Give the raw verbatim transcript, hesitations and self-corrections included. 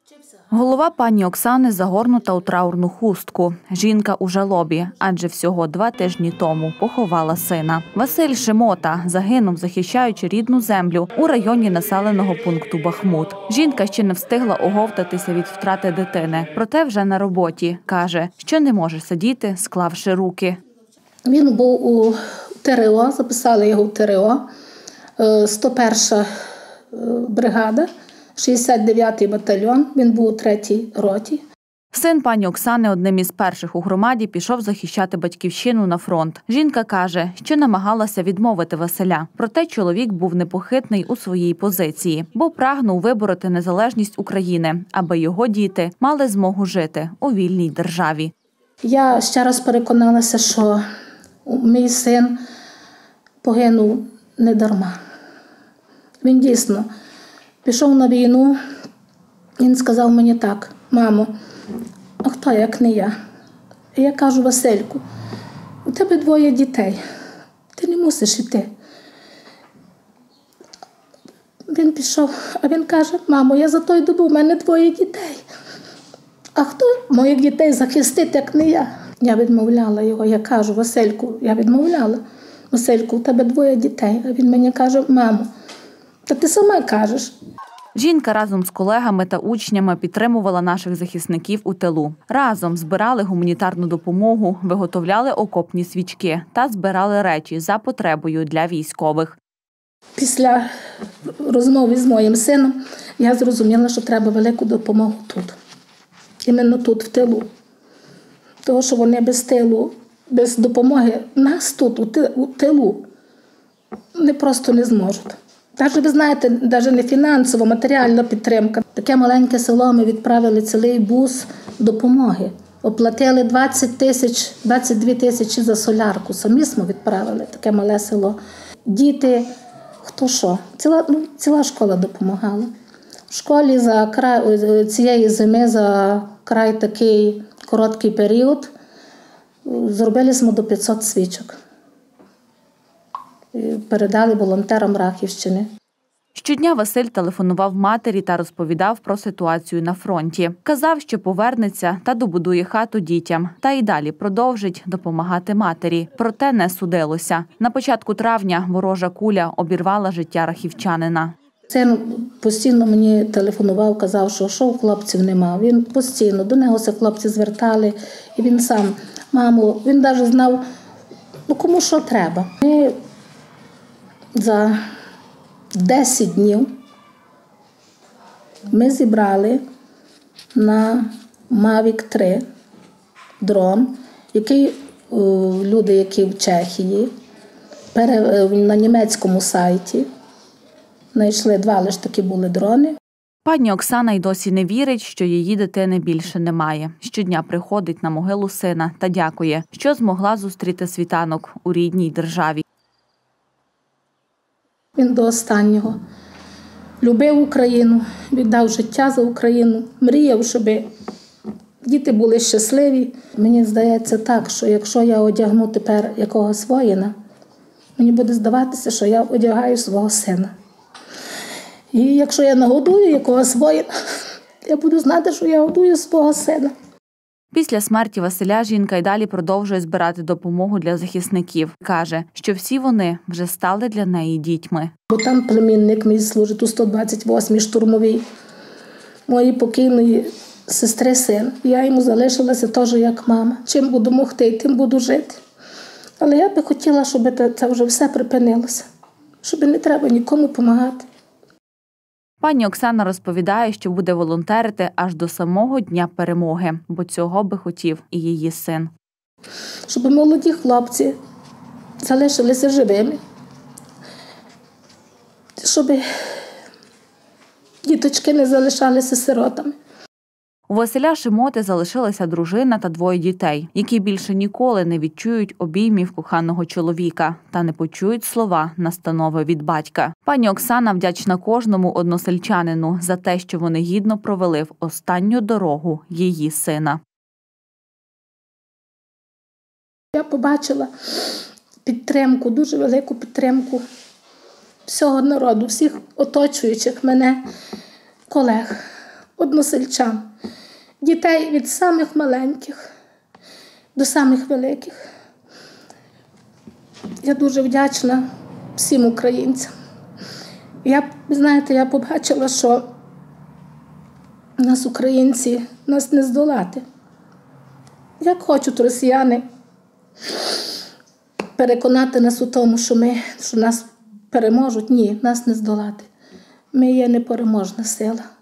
Голова пані Оксани загорнута у траурну хустку. Жінка у жалобі, адже всього два тижні тому поховала сина. Василь Шимота загинув, захищаючи рідну землю у районі населеного пункту Бахмут. Жінка ще не встигла оговтатися від втрати дитини. Проте вже на роботі. Каже, що не може сидіти, склавши руки. Він був у ТРО, записали його в ТРО, сто перша бригада. шістдесят дев'ятий батальйон, він був у третій роті. Син пані Оксани одним із перших у громаді пішов захищати батьківщину на фронт. Жінка каже, що намагалася відмовити Василя. Проте чоловік був непохитний у своїй позиції, бо прагнув вибороти незалежність України, аби його діти мали змогу жити у вільній державі. Я ще раз переконалася, що мій син погинув не дарма. Він дійсно пішов на війну, він сказав мені так: мамо, а хто як не я? І я кажу: Васильку, у тебе двоє дітей, ти не мусиш йти. Він пішов, а він каже: мамо, я за той добу, у мене двоє дітей. А хто моїх дітей захистить, як не я? Я відмовляла його, я кажу: Васильку, я відмовляла. Васильку, у тебе двоє дітей. А він мені каже: мамо, та ти сама кажеш. Жінка разом з колегами та учнями підтримувала наших захисників у тилу. Разом збирали гуманітарну допомогу, виготовляли окопні свічки та збирали речі за потребою для військових. Після розмови з моїм сином я зрозуміла, що треба велику допомогу тут. Іменно тут, в тилу. Тому що вони без тилу, без допомоги нас тут, у тилу, не просто не зможуть. Навіть, ви знаєте, навіть не фінансова, матеріальна підтримка. Таке маленьке село ми відправили цілий бус допомоги. Оплатили двадцять тисяч, двадцять дві тисячі за солярку. Самі ми відправили таке мале село. Діти, хто що, ціла, ну, ціла школа допомагала. В школі за край, цієї зими, за край такий короткий період, зробили ми до п'ятсот свічок. Передали волонтерам Рахівщини. Щодня Василь телефонував матері та розповідав про ситуацію на фронті. Казав, що повернеться та добудує хату дітям. Та й далі продовжить допомагати матері. Проте не судилося. На початку травня ворожа куля обірвала життя рахівчанина. Син постійно мені телефонував, казав, що що у хлопців нема. Він постійно, до нього все хлопці звертали. І він сам, мамо, він навіть знав, ну кому що треба. Ми за десять днів ми зібрали на Мавік три дрон, який люди, які в Чехії, на німецькому сайті знайшли два лише такі були дрони. Пані Оксана й досі не вірить, що її дитини більше немає. Щодня приходить на могилу сина та дякує, що змогла зустріти світанок у рідній державі. Він до останнього любив Україну, віддав життя за Україну, мріяв, щоб діти були щасливі. Мені здається так, що якщо я одягну тепер якогось воїна, мені буде здаватися, що я одягаю свого сина. І якщо я нагодую якогось воїна, я буду знати, що я годую свого сина. Після смерті Василя жінка й далі продовжує збирати допомогу для захисників. Каже, що всі вони вже стали для неї дітьми. Бо там племінник мій служить у сто двадцять восьмій штурмовій, моєї покійної сестри син. Я йому залишилася теж як мама. Чим буду могти, тим буду жити. Але я би хотіла, щоб це вже все припинилося, щоб не треба нікому допомагати. Пані Оксана розповідає, що буде волонтерити аж до самого Дня перемоги, бо цього би хотів і її син. Щоб молоді хлопці залишилися живими, щоб діточки не залишалися сиротами. У Василя Шимоти залишилася дружина та двоє дітей, які більше ніколи не відчують обіймів коханого чоловіка та не почують слова настанови від батька. Пані Оксана вдячна кожному односельчанину за те, що вони гідно провели в останню дорогу її сина. Я побачила підтримку, дуже велику підтримку всього народу, всіх оточуючих мене колег. односельчан. Дітей від самих маленьких до самих великих. Я дуже вдячна всім українцям. Я, знаєте, я побачила, що нас, українці, нас не здолати. Як хочуть росіяни переконати нас у тому, що, ми, що нас переможуть, ні, нас не здолати. Ми є непереможна сила.